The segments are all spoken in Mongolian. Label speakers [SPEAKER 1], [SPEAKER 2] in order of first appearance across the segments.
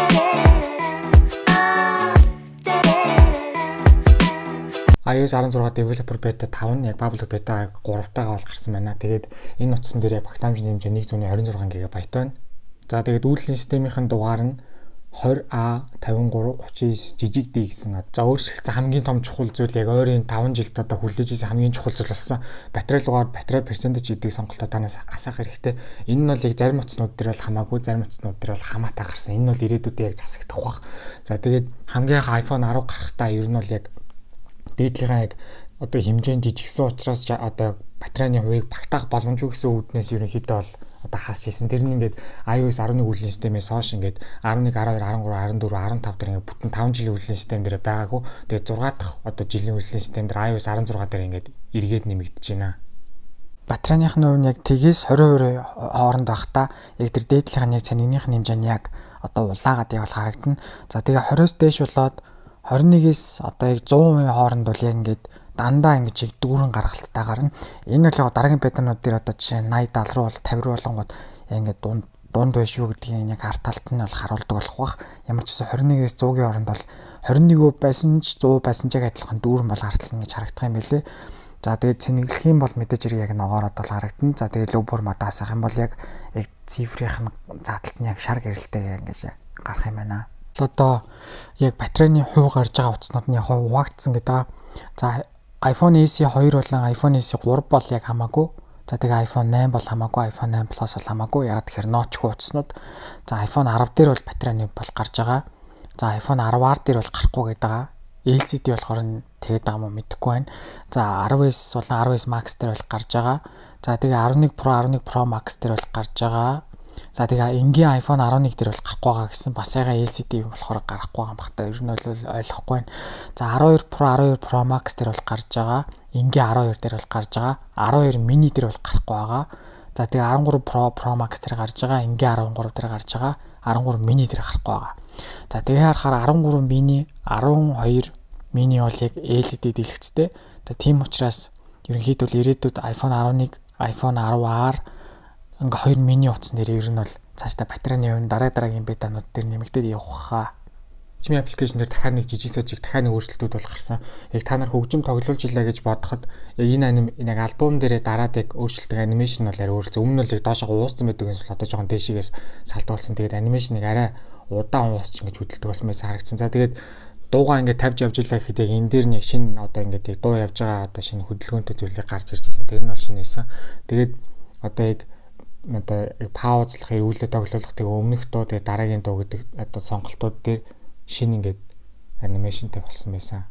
[SPEAKER 1] iOS 16 developer beta 5 нь яг public beta 3-таагаа бол гарсан байна. Тэгээд энэ утсан дээр яг багтаамжны хэмжээ 126 GB байна. За тэгээд үйлдвэрлэлийн системийн дугаар нь 20A5339 жижиг D гэсэн. За өөрчлөлтсөн хамгийн том чухал зүйл яг ойрын 5 жилд одоо хүлээж ирсэн хамгийн чухал зүйл болсон. Батарей дугаар батарей percentage гэдэг сонголтоо танаас асаах хэрэгтэй. Энэ нь бол яг зарим утаснууд дээр бол хамаагүй, зарим утаснууд дээр бол хамаатай гарсан. Энэ нь бол ирээдүйдээ яг засагдах бах. За тэгээд хамгийн iPhone 10 гарахтаа ер нь бол яг дээдлийнхаа яг одоо хэмжээнд жижигсэн учраас одоо батарейны хувийг багтаах боломжгүй гэсэн үүднээс ерөнхийдөө бол одоо хаасч хийсэн. Тэр нь ингээд iOS 11 үйлдвэрлэлийн системээс хойш ингээд 11, 12, 13, 14, 15 дээр ингээд бүтэн 5 жилийн үйлдвэрлэлийн систем дээр байгаагүй. Тэгээд 6 дахь одоо жилийн үйлдвэрлэлийн систем дээр iOS 16 дээр ингээд эргээд нэмэгдэж байна. Батарейных нь хувь нь яг тгээс 20% хооронд байхдаа яг тэр дээдлийнх нь яг цанигных нь хэмжээ нь яг одоо улаагаад яг харагдана. За тэгээ 20-с дээш болоод 21-с одоо яг 100% хооронд бол яг ингээд дандаа ингэж яг дүүрэн гаргалттай гарна. Энэ бол дараагийн бетанууд дээр одоо жишээ 80 70 руу 50 руу болонгод яг ингээд дунд байш юу гэдгийг яг арт талт нь бол харуулдаг болох бах. Ямар ч гэсэн 21-с 100-ийн хооронд бол 21% байсан ч 100% байсан ч яг адилхан дүүрэн бол гартал ингэж харагдах юм билээ. За тэгээд цэнэглэх юм бол мэдээж хэрэг яг ногоороод бол харагдана. За тэгээд лөв бүр мадаас ах юм бол яг цифрийн заалталт нь яг шар гэрэлтэй ингэж гарах юм байна. Одоо яг батарейны хувь гарч байгаа утаснууд нь яг хуваагдсан гэдэг. За iPhone SE 2 болон iPhone SE 3 бол яг хамаагүй. За тэгээ iPhone 8 бол хамаагүй, iPhone 8 Plus бол хамаагүй. Яг тэгэхээр ноочгүй утаснууд. За iPhone 10 дээр бол батарейны бол гарч байгаа. За iPhone 10R дээр бол гарахгүй гэдэг. LCD болохоор тэгээд байгаа юм мэдэхгүй байна. За 10S болон 10S Max дээр бол гарч байгаа. За тэгээ 11 Pro, 11 Pro Max дээр бол гарч байгаа. За тэгээ энгийн iPhone 11 дээр бол гарахгүй байгаа гэсэн. Бас яга LCD болохоор гарахгүй байгаа юм багтаа. Ер нь бол ойлгохгүй байна. За 12 Pro, 12 Pro Max дээр бол гарч байгаа. Энгийн 12 дээр бол гарч байгаа. 12 mini дээр бол гарахгүй байгаа. За тэгээ 13 Pro, Pro Max дээр гарч байгаа. Энгийн 13 дээр гарч байгаа. 13 mini дээр гарахгүй байгаа. За тэгээ харахаар 13 mini, 12 mini бол яг LED дэлгэцтэй. За тийм учраас ерөнхийдөө ирээдүйд iPhone 11, iPhone 10R ингээ 2 mini утас нэр ер нь бол цаашдаа батарейны хувь дараагийн бетанууд дээр нэмэгдээд явах хаа. Хөгжмийн аппликейшн дээр дахиад нэг жижиг сажиг дахиад нэг өөрчлөлтүүд бол гарсан. Яг та нар хөгжим тоглуулж илаа гэж бодоход яг энэ яг альбом дээрээ дараад яг өөрчлөлтөг анимашн бол арай өөрчлөлт. Өмнө нь л яг доошоо ууссан байдаг гэсэн бол одоо жоохон дээшээс салтуулсан. Тэгээд анимашныг арай удаан уусч ингэж хөдөлдөг болсон байсан харагдсан. За тэгээд дуугаа ингээд тавьж явж илаа гэхэд яг энэ дээр нь яг шинэ одоо ингээд яг дуу явж байгаа одоо шинэ хөдөлгөөнтэй зүйлийг гарч ирж байсан. Тэр нь бол шинэ байсан. Тэгээд одоо яг паузлах, эргүүлээ тоглох тэгээ өмнөх дуу тэгээ дараагийн дуу гэдэг одоо сонголтууд дээр шинэ ингээд анимашнтэй болсон байсан.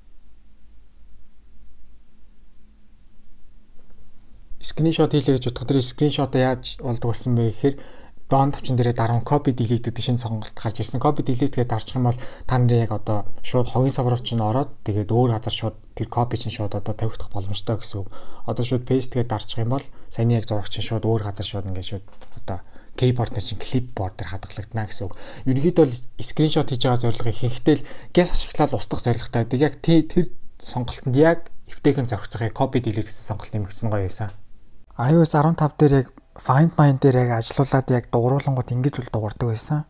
[SPEAKER 1] Скриншот хийлээ гэж бодоход тэр скриншотоо яаж болдог болсон бэ гэхээр доон тавчин дээрээ дараа нь copy delete гэдэг шинэ сонголт гарч ирсэн. Copy delete гэдээ дарчих юм бол та нарын яг одоо шууд хогийн саврууч нь ороод тэгээд өөр газар шууд тэр copy чинь шууд одоо тавигдах боломжтой гэсэн үг. Одоо шууд paste гэдээ дарчих юм бол саяны яг зураг чинь шууд өөр газар шууд ингээд шууд одоо keyboard-ны чинь clipboard дээр хадгалагдана гэсэн үг. Ерөнхийдөө бол screenshot хийж байгаа зорилго ихэнхдээ л гэс ашиглаад устгах зорилготой байдаг. Яг тэр сонголтод яг эвтэйхэн зохицохыг copy delete гэсэн сонголт нэмэгдсэн гоё байсан. iOS 15 дээр яг Find My дээр яг ажиллаулаад яг дууруулангууд ингэж бол дуурдаг байсан.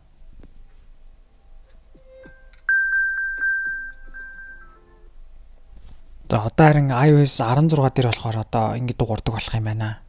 [SPEAKER 1] За одоо харин iOS 16 дээр болохоор одоо ингэ дуурдаг болох юм байна.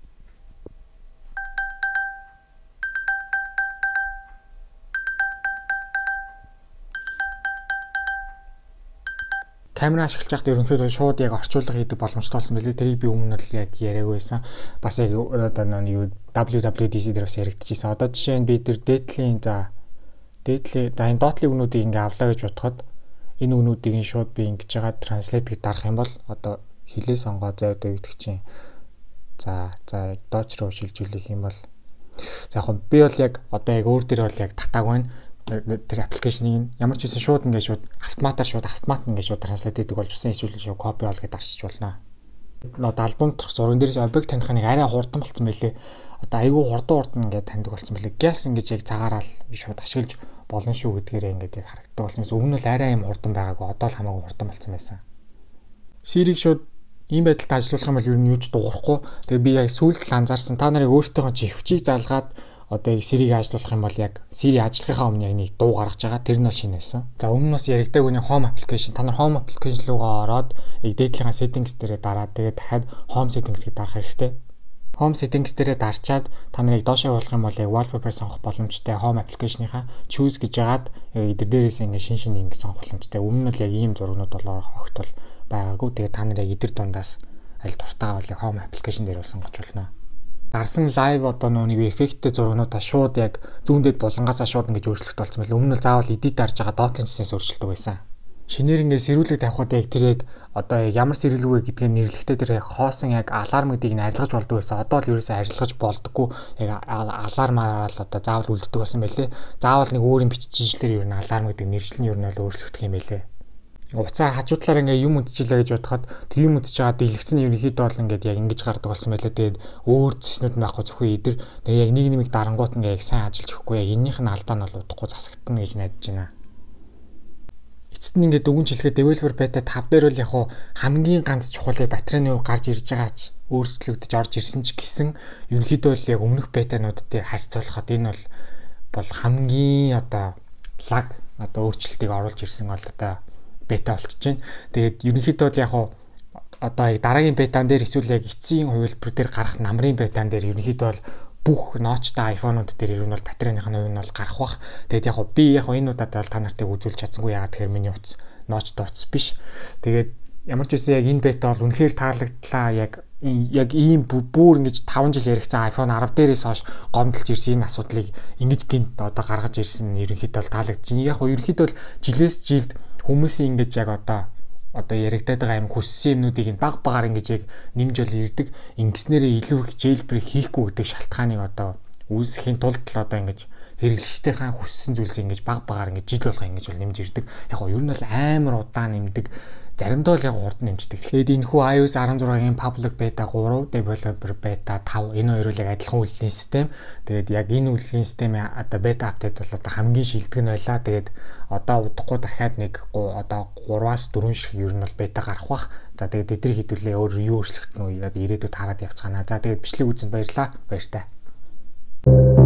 [SPEAKER 1] Камера ашиглаж байхад ерөнхийдөө шууд яг орчуулга хийдэг боломжтой болсон байлээ. Тэрийг би өмнө нь яг яриаг байсан. Бас яг одоо юу WWDC дээр бас яригдчихсэн. Одоо жишээ нь би тэр дээдлийн энэ доотлын өгнүүдийг ингээ авлаа гэж бодоход энэ өгнүүдийг шууд би ингэж байгаа транслейт гэж дарах юм бол одоо хилээ сонгоо зайд өгдөг чинь. За яг дооч руу шилжүүлэх юм бол яг би бол яг одоо яг өөр дээр бол яг татааг байна. Тэр аппликейшнийг ямар ч үсэн шууд ингээд шууд автомат ингээд шууд транслейт хийдэг болж ирсэн. Эсвэл шууд копи болгоод дарчиж болно. Одоо альбом доторх зурган дээрээс объект таних нэг арай хурдан болсон байлээ. Одоо айгүй хурдан ингээд таньдаг болсон байлээ. Гяс ингээд яг цагаараа шууд ашиглаж болно шүү гэдгээрээ ингээд яг харагддаг болсон. Өмнө нь арай юм хурдан байгаагүй. Одоо л хамаагүй хурдан болсон байсан. Сирийг шууд ийм байдалд ажиллуулах юм бол ер нь юу ч дуурахгүй. Тэгээ би яг сүүлд л анзаарсан. Та нарыг өөртөөхөө чи хөвчийг залгаад одоо яг Siri-г ажиллуулах юм бол яг Siri ажиллахынхаа өмнө яг нэг дуу гаргаж байгаа. Тэр нь бол шинэ байсан. За өмнө нь бас яригдаг үний Home application. Та нар Home application руугаа ороод дээдлийнхаа settings дээрээ дараад тэгээд дахиад Home settings-ийг дарах хэрэгтэй. Home settings дээрээ дарчаад та нарыг доошоо явуулах юм бол яг wallpaper сонгох боломжтой. Home application-ийнхаа choose гэж яагаад эдгээр дээрээс ингэ шин ингэ сонгох боломжтой. Өмнө нь л яг ийм зургнууд болоор огтол байгаагүй. Тэгээд та нар яг эдгээр дундаас аль дуртайгаа бол Home application дээр бол сонгож болно. Дарсан live одоо нэг эффекттэй зургнуудаа шууд яг зүүндэд булангаасаа шууд ингэж өөрчлөлт болсон байл. Өмнө нь заавал edit дарж байгаа documents-ээс өөрчлөлтөө байсан. Шинээр ингэ сэрүүлэг тавихад яг тэр яг одоо ямар сэрүүлэг вэ гэдгийг нэрлэхдээ тэр яг хоосон яг алармуудыг нь арилгаж болдог байсан. Одоо л ерөөсөө арилгаж болдоггүй. Яг алармаараа л одоо заавал үлддэг болсон байлээ. Заавал нэг өөр юм биччихлээр ер нь аларм гэдэг нэршлэн ер нь бол өөрчлөгдөх юм байлээ. Уцаа хажуудлаар ингээ юм үдчихлээ гэж бодоход тэр юм үдчихэж байгаа дэлгэцэн ерөнхийдөө бол ингээд яг ингэж гардаг болсон байлээ. Тэгээд өөр зэснүүд байхгүй зөвхөн эдэр тэгээд яг нэг нэмийг дарангуут ингээ яг сайн ажиллаж өгөхгүй. Яг эннийх нь алдаа нь бол удахгүй засагдана гэж найдаж байна. Эцэст нь ингээд дүгнж хэлэхэд developer beta 5 дээр бол яг хамгийн ганц чухал батарейны хувь гарч ирж байгаач өөрчлөгдөж орж ирсэн ч гэсэн ерөнхийдөө л яг өмнөх бетанууд дээр харьцуулахад энэ бол хамгийн одоо лаг одоо өөрчлөлтийг оруулж ирсэн бол одоо бета болчихж байна. Тэгээд ерөнхийдөө л яг одоо дараагийн бетан дээр эсвэл яг эцсийн хувилбар дээр гарах намрын бетан дээр ерөнхийдөө бол бүх ноочтой iPhone-ууд дээр ер нь бол батарейных нь хувь нь бол гарах бах. Тэгээд яг би яг энэ удаад бол та нартыг үзүүлж чадсангүй яагаад тэгэхээр миний утас ноочтой утас биш. Тэгээд ямар ч үсэн яг энэ бета бол үнэхээр таалагдлаа. Яг ийм бүр ингэж 5 жил яригдсан iPhone 10 дээрээс хойш гомдолж ирсэн энэ асуудлыг ингэж гинт одоо гаргаж ирсэн нь ерөнхийдөө бол таалагдчих. Яг ерөнхийдөө бол жилээс жилд хүмүүсийн ингэж яг одоо яригдаад байгаа юм хүссэн юмнуудыг нь баг багаар ингэж яг нэмж бол ирдэг. Ингэснээрээ илүү их jailbreak хийхгүй гэдэг шалтгааныг одоо үүсгэхийн тулд л одоо ингэж хэрэглэгчдийнхээ хүссэн зүйлсийг ингэж баг багаар ингэж жил болгоо ингэж бол нэмж ирдэг. Яг нь ер нь бол амар удаан нэмдэг. Заримдаа л яг урд нэмждэг. Тэгэхээр энэ хүү iOS 16-гийн public beta 3, developer beta 5 энэ хоёр л яг адилхан үйлдвэрлэлийн систем. Тэгээд яг энэ үйлдвэрлэлийн системийн одоо beta update бол одоо хамгийн шилдэг нь байлаа. Тэгээд одоо удахгүй дахиад нэг одоо 3-аас 4 шиг ер нь бол beta гарах бах. За тэгээд эдгээр хэдүүлээ өөр юу өөрчлөгдөн үү ирээдүйд хараад явцгаана. За тэгээд бичлэг үзэнд баярлалаа. Баяр таа.